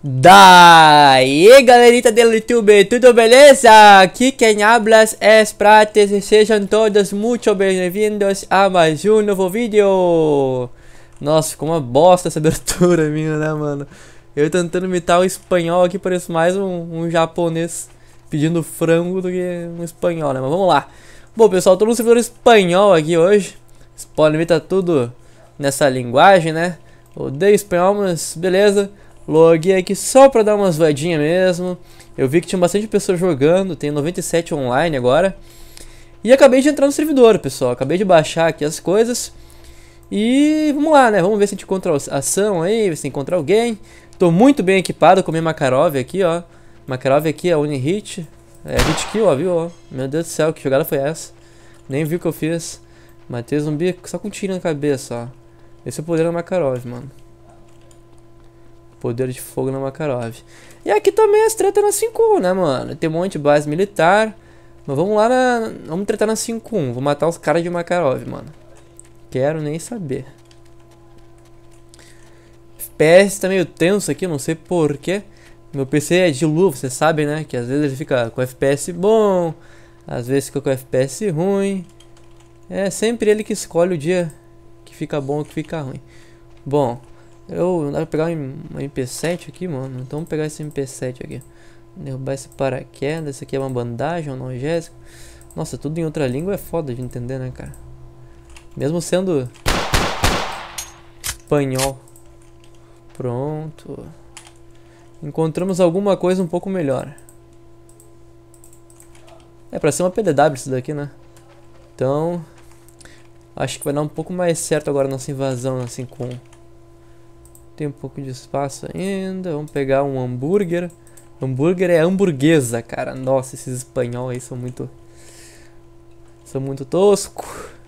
Daí galerita do YouTube, tudo beleza? Aqui quem hablas é Prates e sejam todos muito bem-vindos a mais um novo vídeo. Nossa, ficou uma bosta essa abertura minha, né, mano? Eu tentando imitar o espanhol aqui, parece mais um japonês pedindo frango do que um espanhol, né? Mas vamos lá. Bom, pessoal, tô no servidor espanhol aqui hoje. Vocês podem ver, tá tudo nessa linguagem, né? Odeio espanhol, mas beleza. Loguei aqui só pra dar umas voadinhas mesmo. Eu vi que tinha bastante pessoas jogando, tem 97 online agora. E acabei de entrar no servidor, pessoal. Acabei de baixar aqui as coisas. E vamos lá, né? Vamos ver se a gente encontra ação aí, ver se encontra alguém. Tô muito bem equipado com a minha Makarov aqui, ó. Makarov aqui é Unihit. É hit kill, ó, viu? Ó. Meu Deus do céu, que jogada foi essa? Nem vi o que eu fiz. Matei zumbi só com um tiro na cabeça, ó. Esse é o poder da Makarov, mano. Poder de fogo na Makarov. E aqui também as tretas na 5-1, né, mano? Tem um monte de base militar. Mas vamos lá na... Vamos tretar na 5-1. Vou matar os caras de Makarov, mano. Quero nem saber. FPS tá meio tenso aqui, não sei porquê. Meu PC é de luva, vocês sabem, né? Que às vezes ele fica com FPS bom. Às vezes fica com FPS ruim. É sempre ele que escolhe o dia que fica bom ou que fica ruim. Bom... Não dá pra pegar uma MP7 aqui, mano. Então vamos pegar esse MP7 aqui. Derrubar esse paraquedas. Esse aqui é uma bandagem, um analgésico. Nossa, tudo em outra língua é foda de entender, né, cara? Mesmo sendo espanhol. Pronto. Encontramos alguma coisa um pouco melhor. É pra ser uma PDW isso daqui, né? Então acho que vai dar um pouco mais certo agora nossa invasão assim com... Tem um pouco de espaço ainda. Vamos pegar um hambúrguer. Hambúrguer é hamburguesa, cara. Nossa, esses espanhóis aí são muito... São muito tosco.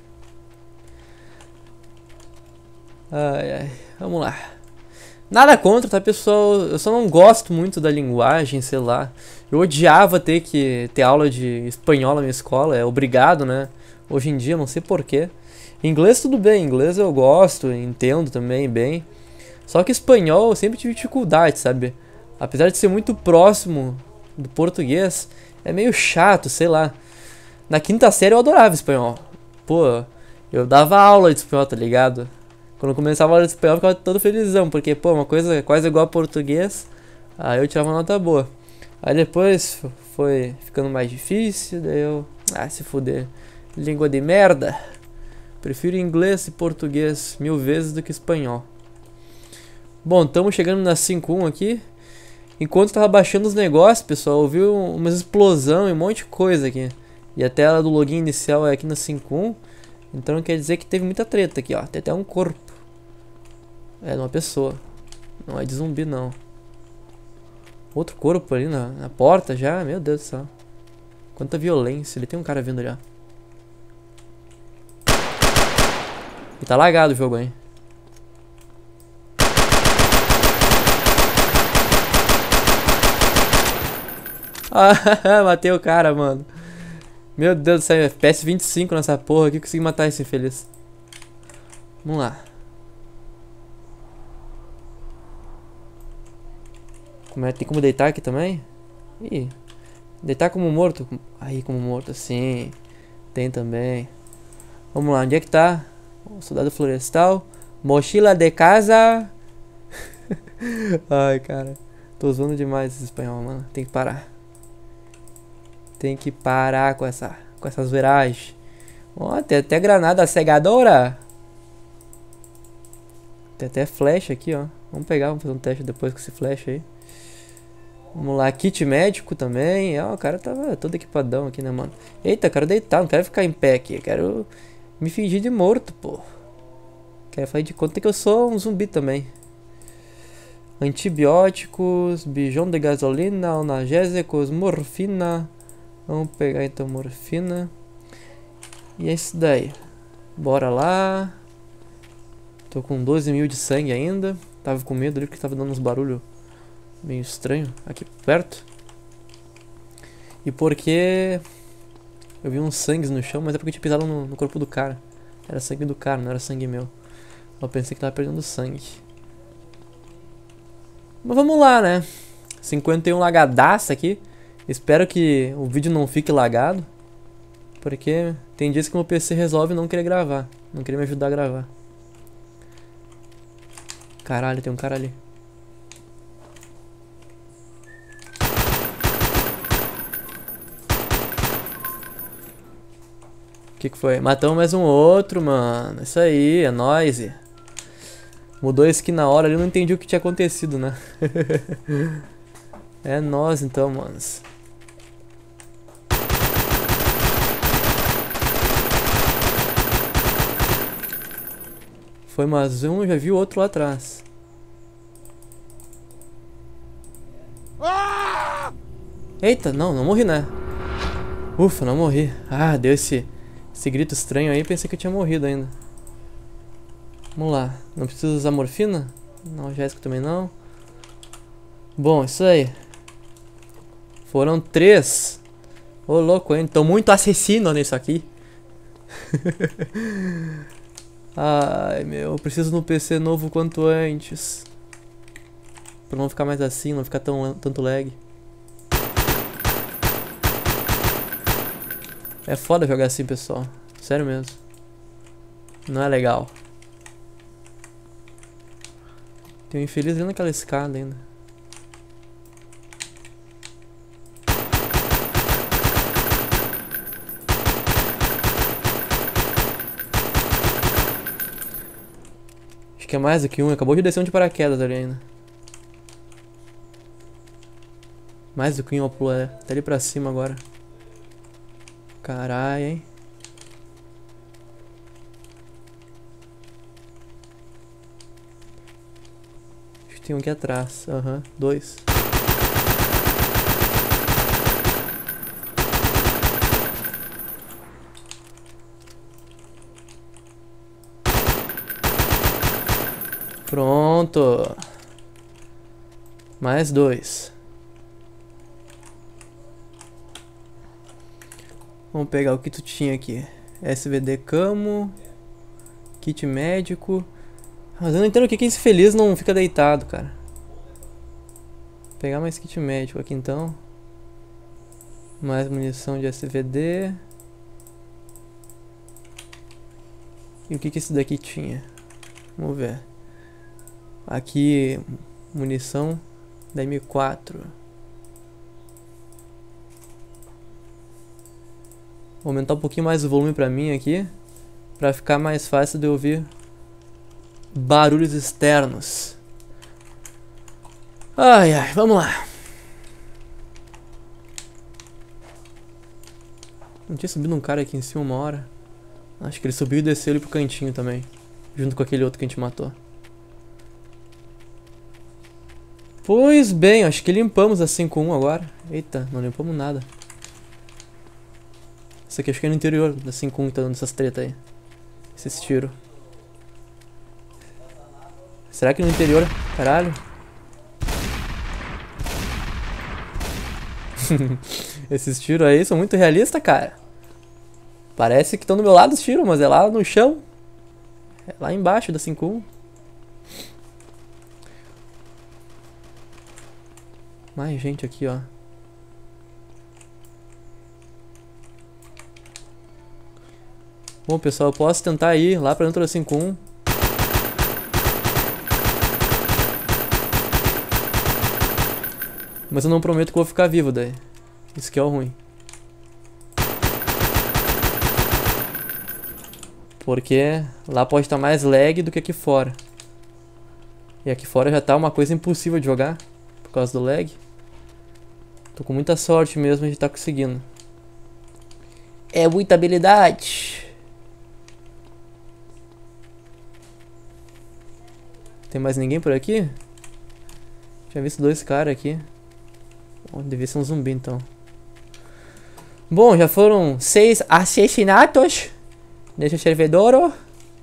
Ai, ai. Vamos lá. Nada contra, tá, pessoal? Eu só não gosto muito da linguagem, sei lá. Eu odiava ter que ter aula de espanhol na minha escola. É obrigado, né? Hoje em dia, não sei porquê. Inglês tudo bem. Inglês eu gosto, entendo também bem. Só que espanhol eu sempre tive dificuldade, sabe? Apesar de ser muito próximo do português, é meio chato, sei lá. Na quinta série eu adorava espanhol. Pô, eu dava aula de espanhol, tá ligado? Quando eu começava a aula de espanhol eu ficava todo felizão, porque, pô, uma coisa quase igual a português, aí eu tirava uma nota boa. Aí depois foi ficando mais difícil, daí eu... Ah, se fuder. Língua de merda. Prefiro inglês e português 1000 vezes do que espanhol. Bom, estamos chegando na 5-1 aqui. Enquanto eu tava baixando os negócios, pessoal, eu vi umas explosão e um monte de coisa aqui. E a tela do login inicial é aqui na 5-1. Então quer dizer que teve muita treta aqui, ó. Tem até um corpo. É de uma pessoa. Não é de zumbi, não. Outro corpo ali na porta já. Meu Deus do céu. Quanta violência. Ele tem um cara vindo ali, ó. E tá lagado o jogo, hein. Ah, matei o cara, mano. Meu Deus do céu, FPS 25 nessa porra aqui. Consegui matar esse infeliz. Vamos lá. Tem como deitar aqui também? Ih, deitar como morto. Aí, como morto, sim. Tem também. Vamos lá, onde é que tá? O soldado florestal. Mochila de casa. Ai, cara. Tô zoando demais esse espanhol, mano. Tem que parar. Tem que parar com essas viragens. Ó, tem até granada cegadora. Tem até flecha aqui, ó. Vamos pegar, vamos fazer um teste depois com esse flecha aí. Vamos lá, kit médico também. Ó, o cara tava todo equipadão aqui, né, mano? Eita, quero deitar, não quero ficar em pé aqui. Eu quero me fingir de morto, pô. Quero fazer de conta que eu sou um zumbi também. Antibióticos, bijão de gasolina, analgésicos, morfina. Vamos pegar então morfina. E é isso daí. Bora lá. Tô com 12.000 de sangue ainda. Tava com medo ali porque tava dando uns barulhos meio estranho aqui perto. E porque eu vi uns sangues no chão, mas é porque eu tinha pisado no corpo do cara. Era sangue do cara, não era sangue meu. Eu pensei que tava perdendo sangue. Mas vamos lá, né? 51 lagadaça aqui. Espero que o vídeo não fique lagado. Porque tem dias que meu PC resolve não querer gravar. Não querer me ajudar a gravar. Caralho, tem um cara ali. O que foi? Matamos mais um outro, mano. Isso aí, é nóis. Mudou a skin na hora ali, eu não entendi o que tinha acontecido, né? É nóis então, manos. Foi mais um, já vi o outro lá atrás. Eita, não morri, né? Ufa, não morri. Ah, deu esse grito estranho aí, pensei que eu tinha morrido ainda. Vamos lá, não preciso usar morfina? Não, Jéssica também não. Bom, isso aí. Foram 3. Ô, louco, hein? Tô muito assassino nisso aqui. Ai, meu, eu preciso de um PC novo quanto antes. Pra não ficar mais assim, não ficar tanto lag. É foda jogar assim, pessoal. Sério mesmo. Não é legal. Tem um infeliz ali naquela escada ainda. Acho que é mais do que um. Acabou de descer um de paraquedas ali ainda. Mais do que um, pulou. Tá ali pra cima agora. Caralho, hein? Acho que tem um aqui atrás. Aham, 2. Pronto. Mais 2. Vamos pegar o que tu tinha aqui. SVD Camo. Kit médico. Mas eu não entendo o que esse feliz não fica deitado, cara. Vou pegar mais kit médico aqui então. Mais munição de SVD. E o que esse daqui tinha? Vamos ver. Aqui, munição da M4. Vou aumentar um pouquinho mais o volume pra mim aqui, pra ficar mais fácil de ouvir barulhos externos. Ai, ai, vamos lá. Não tinha subido um cara aqui em cima uma hora? Acho que ele subiu e desceu ali pro cantinho também, junto com aquele outro que a gente matou. Pois bem, acho que limpamos a 5-1 agora. Eita, não limpamos nada. Isso aqui acho que é no interior da 5-1 que tá dando essas tretas aí. Esses tiros. Será que no interior? Caralho. Esses tiros aí são muito realistas, cara. Parece que estão do meu lado os tiros, mas é lá no chão. É lá embaixo da 5-1. Mais gente aqui, ó. Bom, pessoal, eu posso tentar ir lá pra dentro da 5-1. Mas eu não prometo que eu vou ficar vivo daí. Isso que é o ruim. Porque lá pode estar mais lag do que aqui fora. E aqui fora já tá uma coisa impossível de jogar por causa do lag. Tô com muita sorte mesmo de estar conseguindo. É muita habilidade. Tem mais ninguém por aqui? Tinha visto 2 caras aqui. Bom, devia ser um zumbi então. Bom, já foram 6 assassinatos nesse servidor.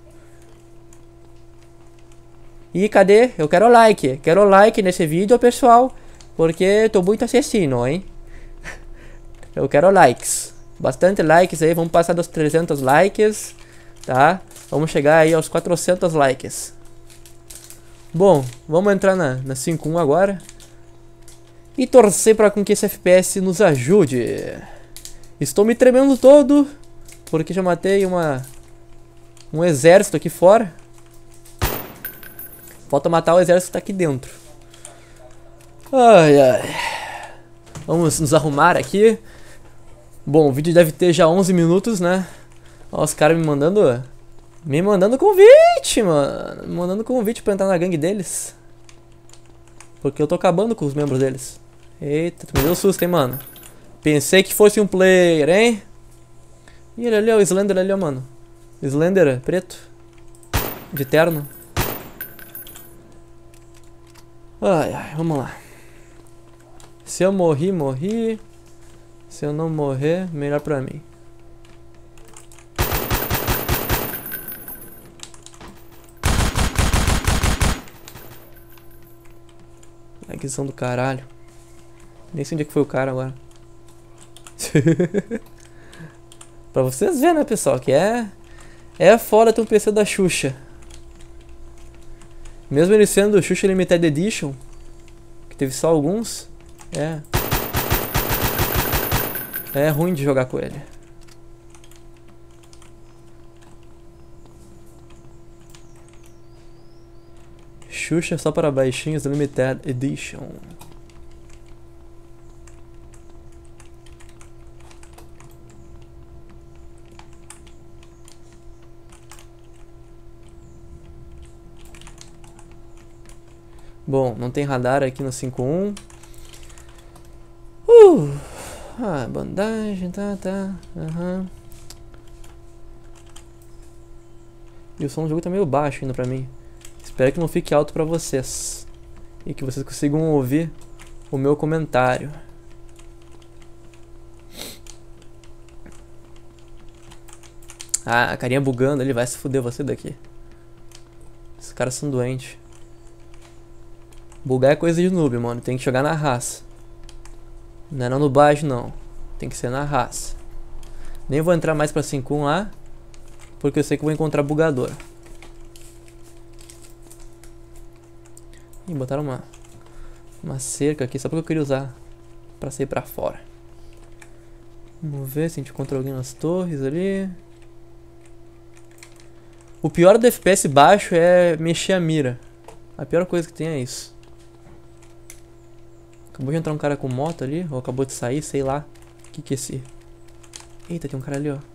E cadê? Eu quero like. Quero like nesse vídeo, pessoal. Porque tô muito assassino, hein? Eu quero likes. Bastante likes aí. Vamos passar dos 300 likes. Tá? Vamos chegar aí aos 400 likes. Bom, vamos entrar na 5.1 agora. E torcer para que esse FPS nos ajude. Estou me tremendo todo, porque já matei um exército aqui fora. Falta matar o exército que tá aqui dentro. Ai, ai. Vamos nos arrumar aqui. Bom, o vídeo deve ter já 11 minutos, né? Ó, os caras me mandando convite, mano. Me mandando convite pra entrar na gangue deles. Porque eu tô acabando com os membros deles. Eita, tu me deu susto, hein, mano. Pensei que fosse um player, hein? Ih, ele ali, ó, o Slender ali, ó, mano. Slender preto. De terno. Ai, ai, vamos lá. Se eu morri, morri. Se eu não morrer, melhor pra mim. Ai, que som do caralho. Nem sei onde é que foi o cara agora. Pra vocês verem, né, pessoal, que é foda ter um PC da Xuxa. Mesmo ele sendo Xuxa Limited Edition, que teve só alguns, é ruim de jogar com ele. Xuxa só para baixinhos Limited Edition. Bom, não tem radar aqui no 5.1. Bandagem, tá. E o som do jogo tá meio baixo ainda pra mim. Espero que não fique alto pra vocês. E que vocês consigam ouvir o meu comentário. Ah, a carinha bugando, ele vai se fuder você daqui. Esses caras são doentes. Bugar é coisa de noob, mano. Tem que jogar na raça. Não é na nubagem, não. Tem que ser na raça. Nem vou entrar mais pra 5.1 lá, porque eu sei que vou encontrar bugador. Ih, botaram uma cerca aqui só porque eu queria usar pra sair pra fora. Vamos ver se a gente encontra alguém nas torres ali. O pior do FPS baixo é mexer a mira. A pior coisa que tem é isso. Acabou de entrar um cara com moto ali, ou acabou de sair, sei lá. O que é esse? Eita, tem um cara ali, ó.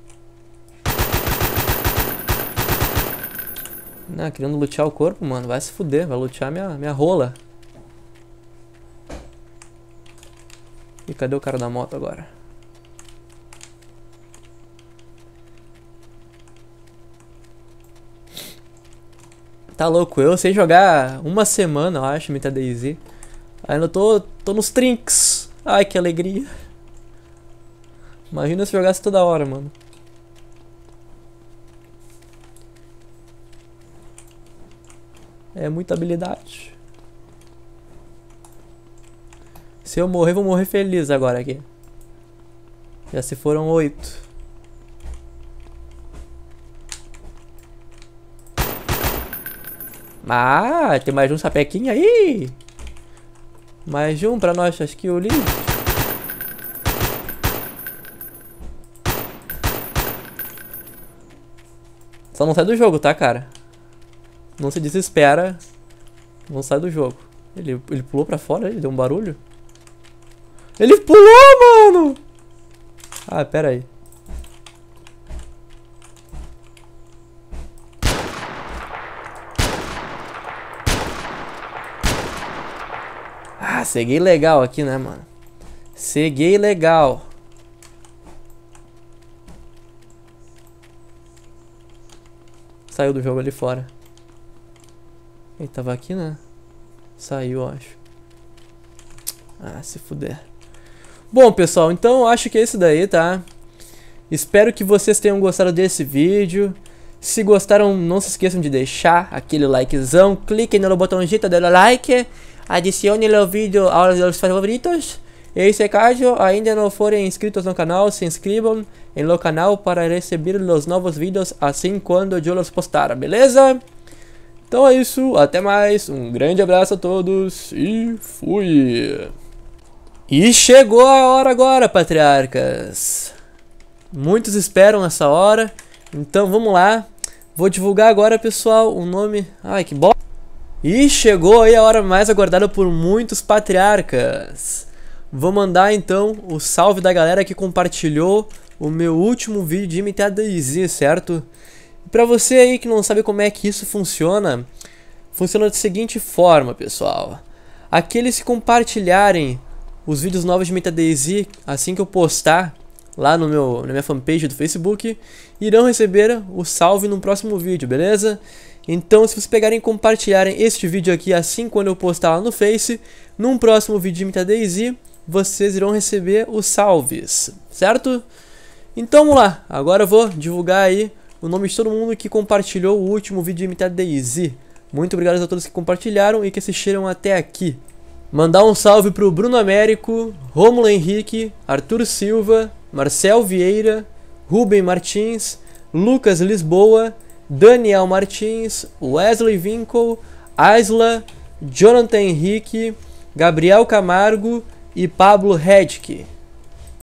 Não, querendo lutear o corpo, mano. Vai se fuder, vai lutear minha rola. E cadê o cara da moto agora? Tá louco, eu sei jogar uma semana, eu acho, Mita DayZ. Ainda tô nos trinks. Ai, que alegria. Imagina se jogasse toda hora, mano. É muita habilidade. Se eu morrer, vou morrer feliz agora aqui. Já se foram 8. Ah, tem mais um sapequinho aí. Mais um pra nós, acho que o livro. Só não sai do jogo, tá, cara? Não se desespera. Não sai do jogo. Ele pulou pra fora, ele deu um barulho. Ele pulou, mano! Ah, pera aí. Ah, ceguei legal aqui, né, mano? Ceguei legal. Saiu do jogo ali fora. Ele tava aqui, né? Saiu, eu acho. Ah, se fuder. Bom, pessoal, então acho que é isso daí, tá? Espero que vocês tenham gostado desse vídeo. Se gostaram, não se esqueçam de deixar aquele likezão. Cliquem no botãozinho de like. Adicione o vídeo aos seus favoritos. E se caso ainda não forem inscritos no canal, se inscrevam no canal para receber os novos vídeos assim quando eu os postar, beleza? Então é isso, até mais, um grande abraço a todos e fui! E chegou a hora agora, patriarcas! Muitos esperam essa hora, então vamos lá. Vou divulgar agora, pessoal, o nome... Ai, que bosta! E chegou aí a hora mais aguardada por muitos patriarcas. Vou mandar então o salve da galera que compartilhou o meu último vídeo de imitar DayZ, certo? Pra você aí que não sabe como é que isso funciona, funciona da seguinte forma, pessoal. Aqueles que compartilharem os vídeos novos de MetaDayZ assim que eu postar lá na minha fanpage do Facebook, irão receber o salve no próximo vídeo, beleza? Então, se vocês pegarem e compartilharem este vídeo aqui assim quando eu postar lá no Face, num próximo vídeo de MetaDayZ, vocês irão receber os salves, certo? Então vamos lá, agora eu vou divulgar aí o nome de todo mundo que compartilhou o último vídeo de MetaDayZ. Muito obrigado a todos que compartilharam e que assistiram até aqui. Mandar um salve pro Bruno Américo, Rômulo Henrique, Arthur Silva, Marcel Vieira, Rubem Martins, Lucas Lisboa, Daniel Martins, Wesley Winkle, Aisla, Jonathan Henrique, Gabriel Camargo e Pablo Redke.